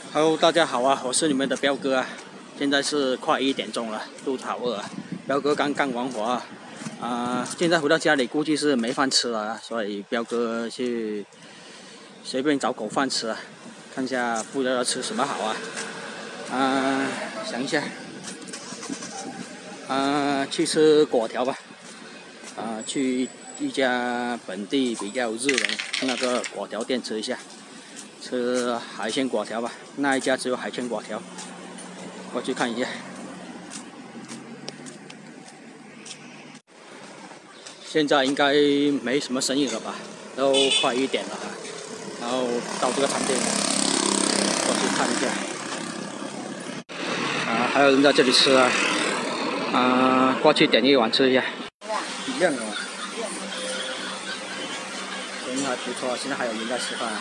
Hello， 大家好啊，我是你们的彪哥啊。现在是快1点钟了，肚子好饿啊。彪哥刚干完活啊，现在回到家里估计是没饭吃了啊，所以彪哥去随便找狗饭吃啊，看一下不知道要吃什么好啊。想一下，去吃粿条吧。去一家本地比较热门那个粿条店吃一下。吃海鲜粿条吧，那一家只有海鲜粿条，过去看一下。现在应该没什么生意了吧，都快1点了啊。然后到这个餐厅过去看一下。还有人在这里吃过去点一碗吃一下。一样的嘛，生意还不错，现在还有人在吃饭。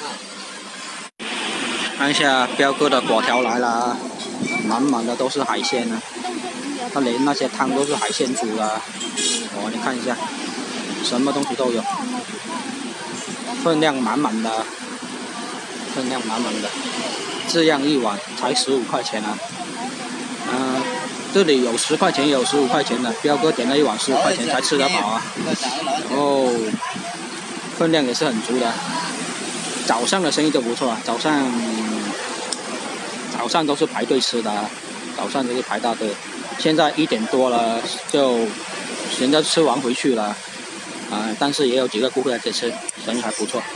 看一下彪哥的粿条来了，满满的都是海鲜啊！他连那些汤都是海鲜煮的。你看一下，什么东西都有，分量满满的，这样一碗才15块钱啊！这里有10块钱，也有15块钱的。彪哥点了一碗15块钱才吃得饱啊！分量也是很足的。早上的生意就不错啊，早上都是排队吃的，早上都是排大队。现在1点多了，就人家吃完回去了，但是也有几个顾客在这吃，生意还不错，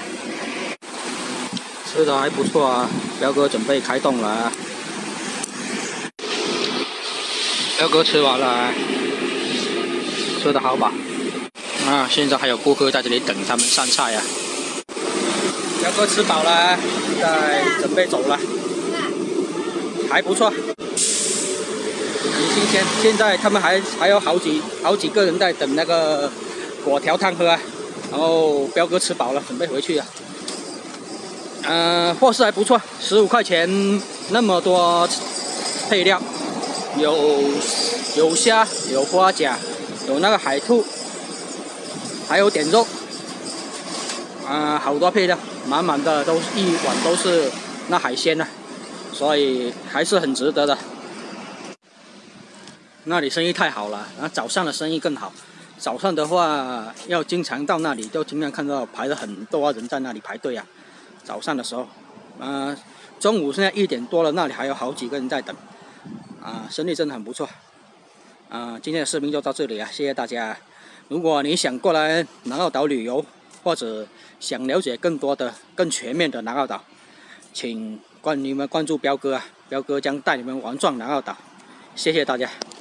吃的还不错啊。彪哥准备开动了，彪哥吃完了，吃的好饱现在还有顾客在这里等他们上菜啊。彪哥吃饱了，现在准备走了，还不错，很新鲜。现在他们还有好几个人在等那个粿条汤喝啊。然后彪哥吃饱了，准备回去货色还不错，15块钱那么多配料，有虾，有花甲，有那个海兔，还有点肉。好多配料，满满的一碗都是那海鲜啊，所以还是很值得的。那里生意太好了，早上的生意更好。早上的话要经常到那里，就经常看到排了很多人在那里排队啊。早上的时候，中午现在1点多了，那里还有好几个人在等，生意真的很不错。今天的视频就到这里啊，谢谢大家。如果你想过来南澳岛旅游，或者想了解更多的、更全面的南澳岛，请你们关注彪哥啊，彪哥将带你们玩转南澳岛。谢谢大家。